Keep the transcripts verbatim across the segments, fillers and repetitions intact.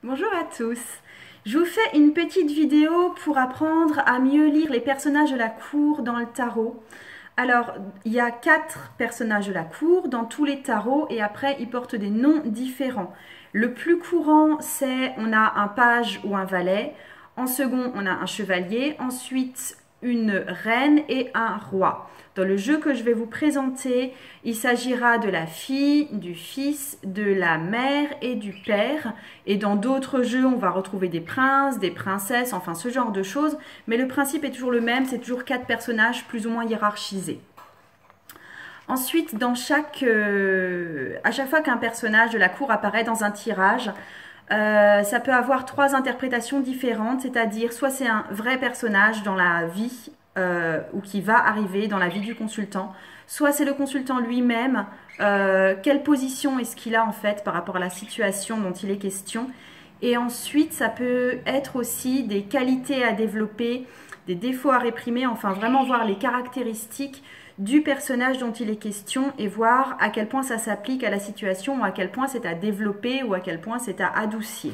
Bonjour à tous. Je vous fais une petite vidéo pour apprendre à mieux lire les personnages de la cour dans le tarot. Alors, il y a quatre personnages de la cour dans tous les tarots et après, ils portent des noms différents. Le plus courant, c'est on a un page ou un valet. En second, on a un chevalier. Ensuite, une reine et un roi. Dans le jeu que je vais vous présenter, il s'agira de la fille, du fils, de la mère et du père. Et dans d'autres jeux, on va retrouver des princes, des princesses, enfin ce genre de choses. Mais le principe est toujours le même, c'est toujours quatre personnages plus ou moins hiérarchisés. Ensuite, dans chaque, euh, à chaque fois qu'un personnage de la cour apparaît dans un tirage, euh, ça peut avoir trois interprétations différentes, c'est-à-dire soit c'est un vrai personnage dans la vie euh, ou qui va arriver dans la vie du consultant, soit c'est le consultant lui-même, euh, quelle position est-ce qu'il a en fait par rapport à la situation dont il est question. Et ensuite, ça peut être aussi des qualités à développer, des défauts à réprimer, enfin vraiment voir les caractéristiques du personnage dont il est question et voir à quel point ça s'applique à la situation ou à quel point c'est à développer ou à quel point c'est à adoucir.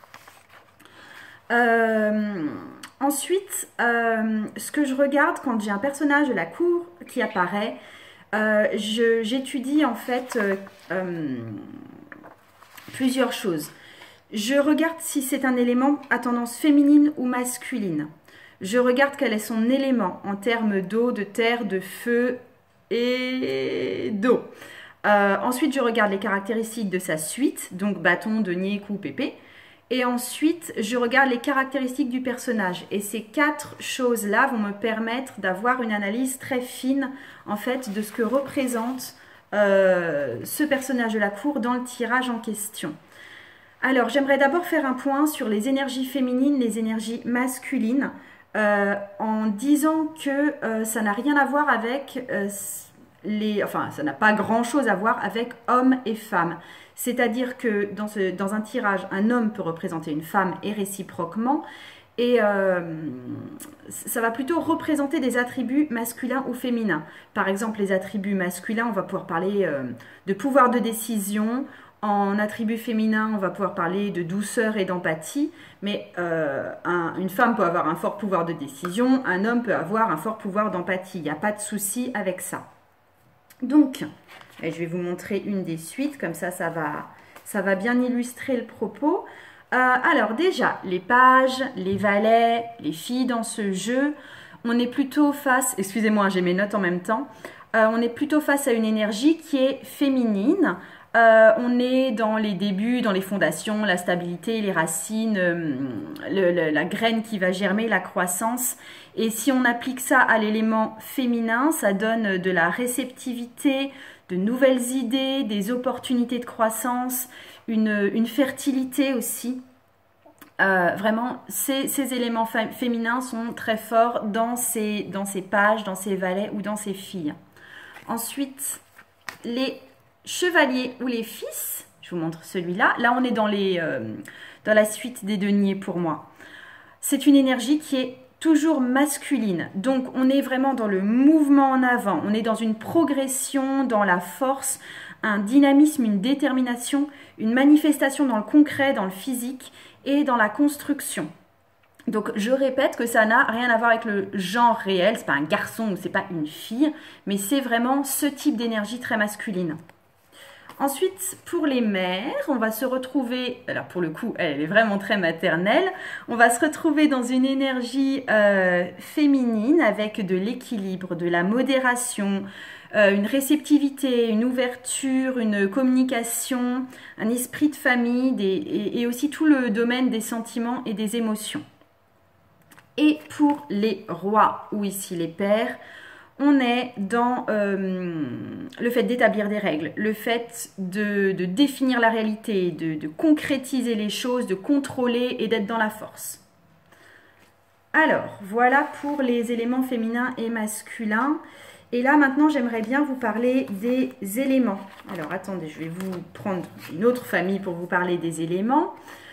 Euh, ensuite, euh, ce que je regarde quand j'ai un personnage de la cour qui apparaît, euh, j'étudie en fait euh, euh, plusieurs choses. Je regarde si c'est un élément à tendance féminine ou masculine. Je regarde quel est son élément en termes d'eau, de terre, de feu et d'eau. Euh, ensuite, je regarde les caractéristiques de sa suite, donc bâton, denier, coupe, épée. Et ensuite, je regarde les caractéristiques du personnage. Et ces quatre choses-là vont me permettre d'avoir une analyse très fine, en fait, de ce que représente euh, ce personnage de la cour dans le tirage en question. Alors, j'aimerais d'abord faire un point sur les énergies féminines, les énergies masculines. Euh, en disant que euh, ça n'a rien à voir avec euh, les... Enfin, ça n'a pas grand-chose à voir avec hommes et femmes. C'est-à-dire que dans, ce, dans un tirage, un homme peut représenter une femme et réciproquement. Et euh, ça va plutôt représenter des attributs masculins ou féminins. Par exemple, les attributs masculins, on va pouvoir parler euh, de pouvoir de décision. En attribut féminin, on va pouvoir parler de douceur et d'empathie, mais euh, un, une femme peut avoir un fort pouvoir de décision, un homme peut avoir un fort pouvoir d'empathie. Il n'y a pas de souci avec ça. Donc, je vais vous montrer une des suites, comme ça, ça va, ça va bien illustrer le propos. Euh, alors déjà, les pages, les valets, les filles dans ce jeu, on est plutôt face, excusez-moi, j'ai mes notes en même temps, euh, on est plutôt face à une énergie qui est féminine. Euh, on est dans les débuts, dans les fondations, la stabilité, les racines, euh, le, le, la graine qui va germer, la croissance. Et si on applique ça à l'élément féminin, ça donne de la réceptivité, de nouvelles idées, des opportunités de croissance, une, une fertilité aussi. Euh, vraiment, ces, ces éléments féminins sont très forts dans ces, dans ces pages, dans ces valets ou dans ces filles. Ensuite, les chevaliers ou les fils, je vous montre celui-là. Là, on est dans, les, euh, dans la suite des deniers pour moi. C'est une énergie qui est toujours masculine. Donc, on est vraiment dans le mouvement en avant. On est dans une progression, dans la force, un dynamisme, une détermination, une manifestation dans le concret, dans le physique et dans la construction. Donc, je répète que ça n'a rien à voir avec le genre réel. C'est pas un garçon ou c'est pas une fille, mais c'est vraiment ce type d'énergie très masculine. Ensuite, pour les mères, on va se retrouver, alors pour le coup, elle est vraiment très maternelle, on va se retrouver dans une énergie euh, féminine avec de l'équilibre, de la modération, euh, une réceptivité, une ouverture, une communication, un esprit de famille des, et, et aussi tout le domaine des sentiments et des émotions. Et pour les rois, ou ici les pères, on est dans euh, le fait d'établir des règles, le fait de, de définir la réalité, de, de concrétiser les choses, de contrôler et d'être dans la force. Alors, voilà pour les éléments féminins et masculins. Et là, maintenant, j'aimerais bien vous parler des éléments. Alors, attendez, je vais vous prendre une autre famille pour vous parler des éléments.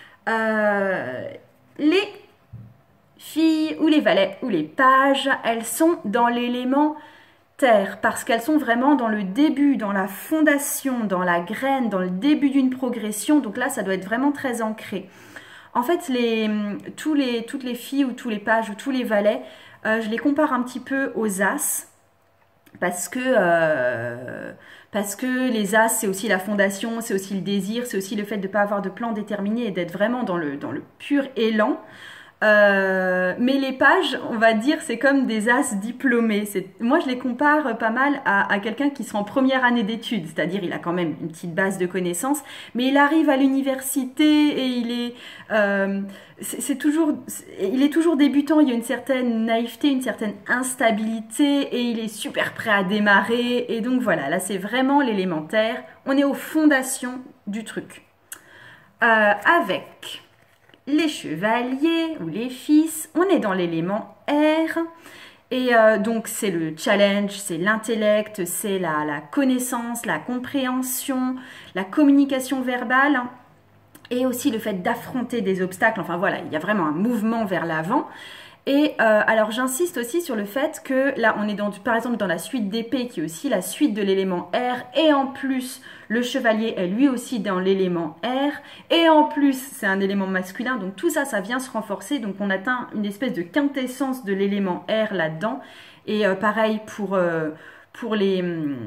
Euh, les filles ou les valets ou les pages, elles sont dans l'élément terre parce qu'elles sont vraiment dans le début, dans la fondation, dans la graine, dans le début d'une progression. Donc là, ça doit être vraiment très ancré. En fait, les, tous les, toutes les filles ou tous les pages ou tous les valets, euh, je les compare un petit peu aux as. Parce que, euh, parce que les as, c'est aussi la fondation, c'est aussi le désir, c'est aussi le fait de ne pas avoir de plan déterminé et d'être vraiment dans le, dans le pur élan. Euh, mais les pages, on va dire, c'est comme des as diplômés. Moi, je les compare pas mal à, à quelqu'un qui sera en première année d'études, c'est-à-dire il a quand même une petite base de connaissances, mais il arrive à l'université et il est, euh, c'est toujours, il est toujours débutant. Il y a une certaine naïveté, une certaine instabilité, et il est super prêt à démarrer. Et donc voilà, là c'est vraiment l'élémentaire. On est aux fondations du truc, euh, avec les chevaliers ou les fils, on est dans l'élément R. Et euh, donc c'est le challenge, c'est l'intellect, c'est la, la connaissance, la compréhension, la communication verbale et aussi le fait d'affronter des obstacles. Enfin voilà, il y a vraiment un mouvement vers l'avant. Et euh, alors j'insiste aussi sur le fait que là on est dans, par exemple dans la suite d'épée qui est aussi la suite de l'élément R, et en plus le chevalier est lui aussi dans l'élément R, et en plus c'est un élément masculin, donc tout ça ça vient se renforcer, donc on atteint une espèce de quintessence de l'élément R là-dedans. Et euh, pareil pour, euh, pour les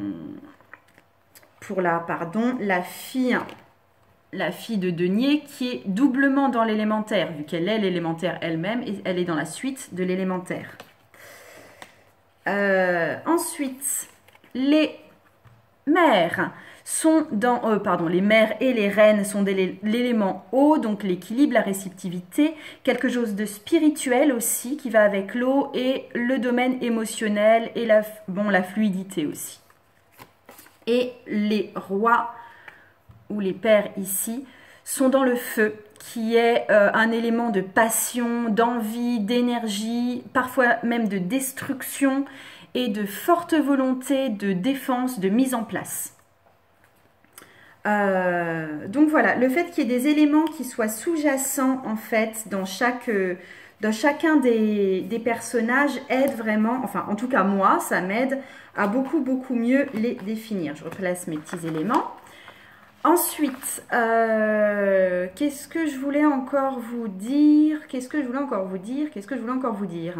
pour la pardon la fille la fille de denier qui est doublement dans l'élémentaire, vu qu'elle est l'élémentaire elle-même, et elle est dans la suite de l'élémentaire. Euh, ensuite, les mères sont dans, euh, pardon, les mères et les reines sont de l'élément eau, donc l'équilibre, la réceptivité, quelque chose de spirituel aussi qui va avec l'eau, et le domaine émotionnel et la, bon, la fluidité aussi. Et les rois ou les pères ici, sont dans le feu, qui est euh, un élément de passion, d'envie, d'énergie, parfois même de destruction et de forte volonté de défense, de mise en place. Euh, donc voilà, le fait qu'il y ait des éléments qui soient sous-jacents en fait dans, chaque, dans chacun des, des personnages aide vraiment, enfin en tout cas moi, ça m'aide à beaucoup beaucoup mieux les définir. Je replace mes petits éléments. Ensuite, euh, qu'est-ce que je voulais encore vous dire Qu'est-ce que je voulais encore vous dire Qu'est-ce que je voulais encore vous dire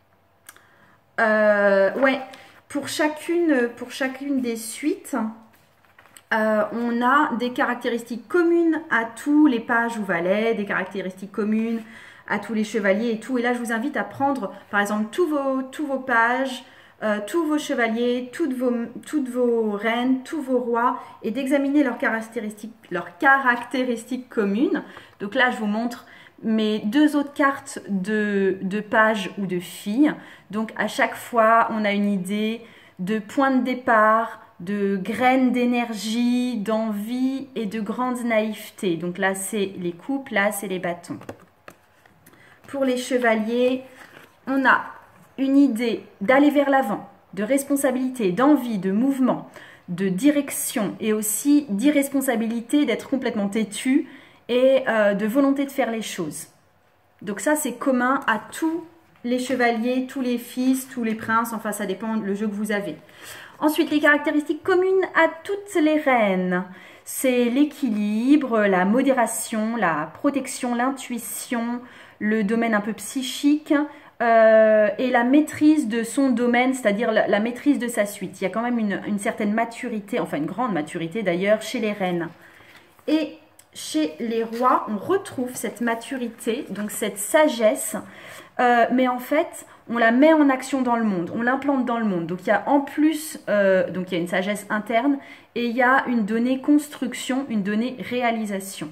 euh, Ouais, pour chacune, pour chacune des suites, euh, on a des caractéristiques communes à tous les pages ou valets, des caractéristiques communes à tous les chevaliers et tout. Et là, je vous invite à prendre, par exemple, tous vos, tous vos pages, Euh, tous vos chevaliers, toutes vos, toutes vos reines, tous vos rois, et d'examiner leurs caractéristiques, leurs caractéristiques communes. Donc là, je vous montre mes deux autres cartes de, de pages ou de filles. Donc à chaque fois, on a une idée de point de départ, de graines d'énergie, d'envie et de grande naïveté. Donc là, c'est les coupes, là, c'est les bâtons. Pour les chevaliers, on a une idée d'aller vers l'avant, de responsabilité, d'envie, de mouvement, de direction, et aussi d'irresponsabilité, d'être complètement têtu, et euh, de volonté de faire les choses. Donc ça, c'est commun à tous les chevaliers, tous les fils, tous les princes, enfin ça dépend le jeu que vous avez. Ensuite, les caractéristiques communes à toutes les reines, c'est l'équilibre, la modération, la protection, l'intuition, le domaine un peu psychique, Euh, et la maîtrise de son domaine, c'est-à-dire la, la maîtrise de sa suite. Il y a quand même une, une certaine maturité, enfin une grande maturité d'ailleurs, chez les reines. Et chez les rois, on retrouve cette maturité, donc cette sagesse, euh, mais en fait, on la met en action dans le monde, on l'implante dans le monde. Donc il y a en plus, euh, donc il y a une sagesse interne, et il y a une donnée construction, une donnée réalisation.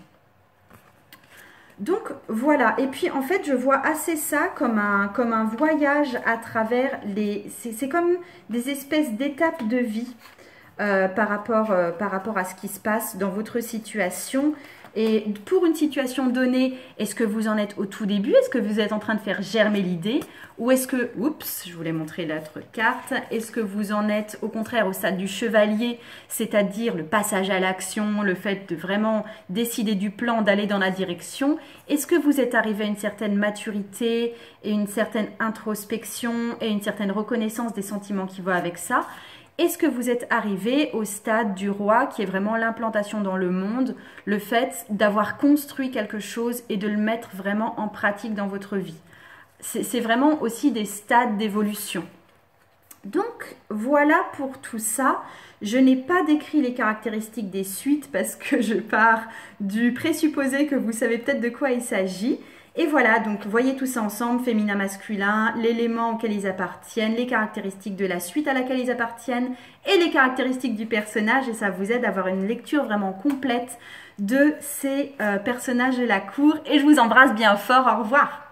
Donc voilà, et puis en fait je vois assez ça comme un, comme un voyage à travers les... C'est comme des espèces d'étapes de vie euh, par, rapport, euh, par rapport à ce qui se passe dans votre situation. Et pour une situation donnée, est-ce que vous en êtes au tout début? Est-ce que vous êtes en train de faire germer l'idée? Ou est-ce que, oups, je voulais montrer l'autre carte, est-ce que vous en êtes au contraire au stade du chevalier, c'est-à-dire le passage à l'action, le fait de vraiment décider du plan, d'aller dans la direction? Est-ce que vous êtes arrivé à une certaine maturité et une certaine introspection et une certaine reconnaissance des sentiments qui vont avec ça? Est-ce que vous êtes arrivé au stade du roi qui est vraiment l'implantation dans le monde, le fait d'avoir construit quelque chose et de le mettre vraiment en pratique dans votre vie? C'est vraiment aussi des stades d'évolution. Donc voilà pour tout ça. Je n'ai pas décrit les caractéristiques des suites parce que je pars du présupposé que vous savez peut-être de quoi il s'agit. Et voilà, donc voyez tout ça ensemble, féminin, masculin, l'élément auquel ils appartiennent, les caractéristiques de la suite à laquelle ils appartiennent et les caractéristiques du personnage. Et ça vous aide à avoir une lecture vraiment complète de ces euh, personnages de la cour. Et je vous embrasse bien fort, au revoir.